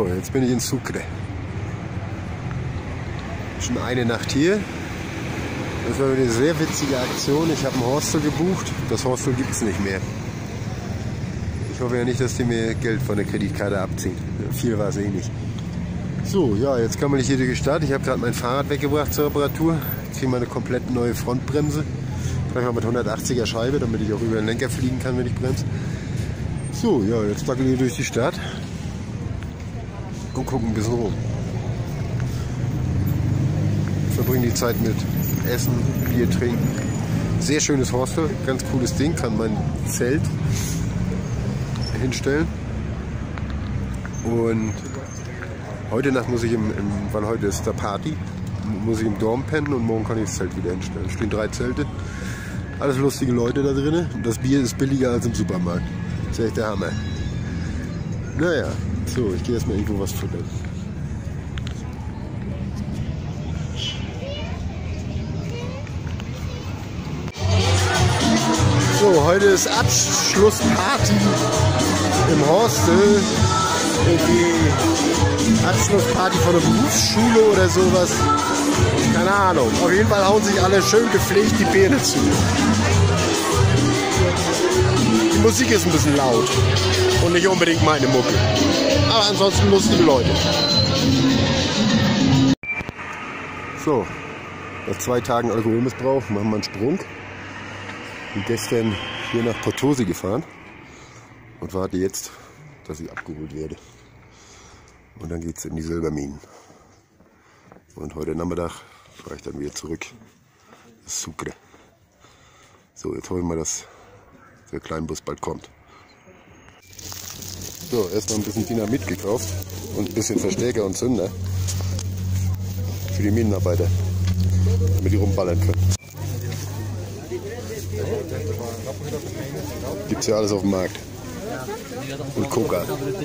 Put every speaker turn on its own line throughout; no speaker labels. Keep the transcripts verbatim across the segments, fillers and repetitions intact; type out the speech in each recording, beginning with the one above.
So, jetzt bin ich in Sucre. Schon eine Nacht hier. Das war eine sehr witzige Aktion. Ich habe ein Hostel gebucht. Das Hostel gibt es nicht mehr. Ich hoffe ja nicht, dass die mir Geld von der Kreditkarte abziehen. Viel war es eh nicht. So, ja, jetzt kann man nicht hier durch die Stadt. Ich habe gerade mein Fahrrad weggebracht zur Reparatur. Jetzt hier mal eine komplett neue Frontbremse. Vielleicht mal mit hundertachtziger Scheibe, damit ich auch über den Lenker fliegen kann, wenn ich bremse. So, ja, jetzt wackeln wir durch die Stadt und gucken ein bisschen rum. Verbringen die Zeit mit Essen, Bier trinken. Sehr schönes Hostel, ganz cooles Ding, kann mein Zelt hinstellen. Und heute Nacht muss ich im, im weil heute ist da Party, muss ich im Dorm pennen und morgen kann ich das Zelt wieder hinstellen. Es stehen drei Zelte, alles lustige Leute da drin. Und das Bier ist billiger als im Supermarkt. Das ist echt der Hammer. Naja, so, ich gehe erstmal irgendwo was futtern. So, heute ist Abschlussparty im Hostel. Irgendwie Abschlussparty von der Berufsschule oder sowas. Keine Ahnung. Auf jeden Fall hauen sich alle schön gepflegt die Birne zu. Die Musik ist ein bisschen laut und nicht unbedingt meine Mucke. Aber ansonsten lustige Leute. So, nach zwei Tagen Alkoholmissbrauch machen wir einen Sprung. Bin gestern hier nach Potosi gefahren und warte jetzt, dass ich abgeholt werde. Und dann geht es in die Silberminen. Und heute Nachmittag fahre ich dann wieder zurück. Das ist Sucre. So, jetzt hoffen wir mal, dass der Kleinbus bald kommt. So, erstmal ein bisschen Dynamit gekauft und ein bisschen Verstärker und Zünder für die Minenarbeiter, damit die rumballern können. Gibt's ja alles auf dem Markt. Und Coca.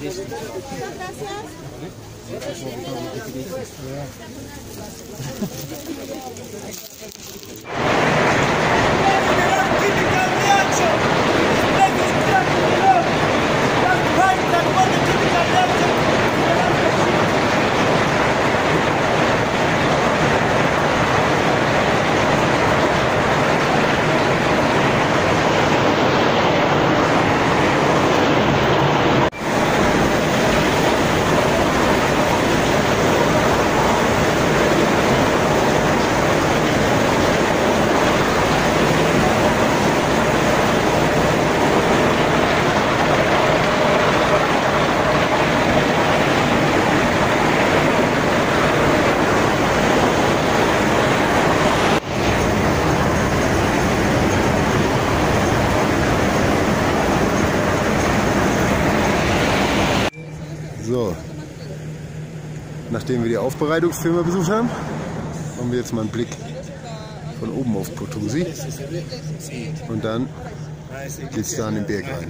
So, nachdem wir die Aufbereitungsfirma besucht haben, haben wir jetzt mal einen Blick von oben auf Potosi und dann geht es da an den Berg rein.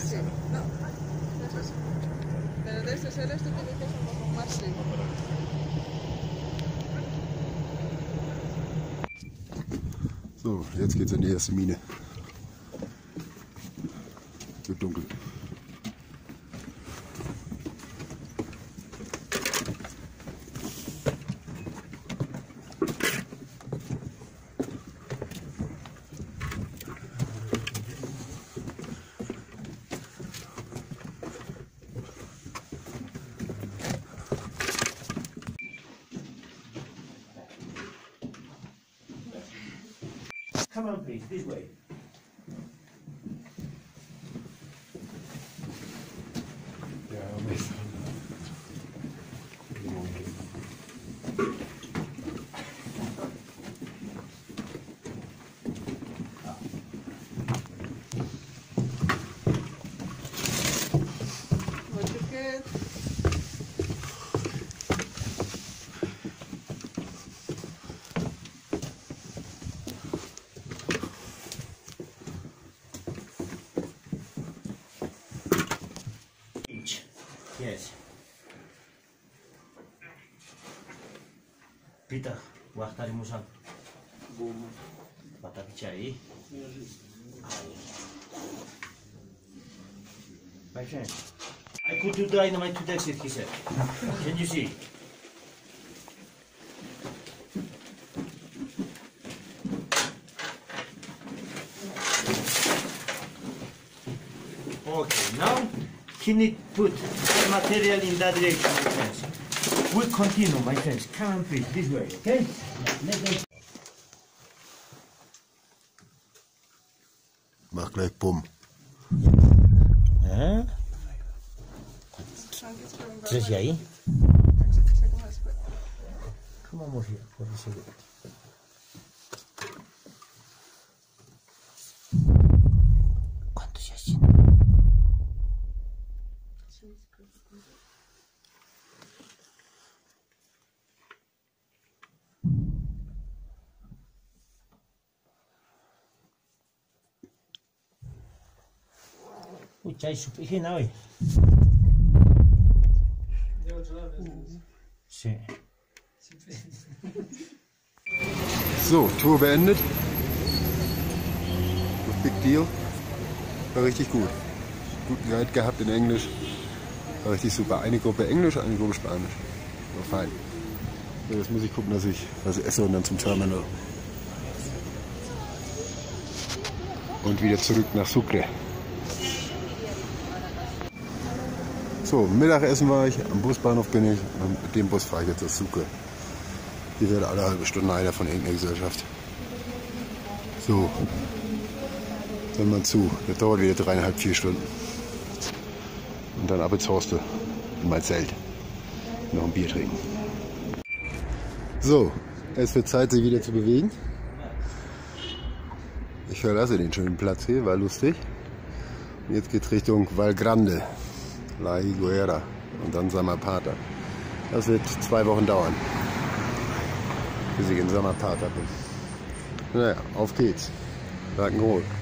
So, jetzt geht es in die erste Mine. Es wird dunkel.
Come on, please, this way. Yes. Peter, guardaremos a batata aí. Aí. Vai, gente. I could do dynamite to exit, he said. Can you see? Okay, now he need put the material in that direction, my friends. We'll continue, my friends. Come on, please, this way, okay? Let them...
Mach gleich Bumm.
Hã? Três aí? Come on, here, for a second. Quantos assim? Uite, ai super não, hein? Sim.
So, Tour beendet. Das Big Deal. War richtig gut. Guten Guide gehabt in Englisch. War richtig super. Eine Gruppe Englisch, eine Gruppe Spanisch. War fein. So, jetzt muss ich gucken, dass ich was esse und dann zum Terminal. Und wieder zurück nach Sucre. So, Mittagessen war ich, am Busbahnhof bin ich und mit dem Bus fahre ich jetzt nach Sucre. Hier wird alle halbe Stunde einer von irgendeiner Gesellschaft. So, dann mal zu. Das dauert wieder dreieinhalb, vier Stunden. Und dann ab ins Hostel, in mein Zelt. Noch ein Bier trinken. So, es wird Zeit, sich wieder zu bewegen. Ich verlasse den schönen Platz hier, war lustig. Und jetzt geht es Richtung Valgrande, La Higuera und dann Samapata. Das wird zwei Wochen dauern, bis ich in Samapata bin. Naja, auf geht's. Rock'n'Roll.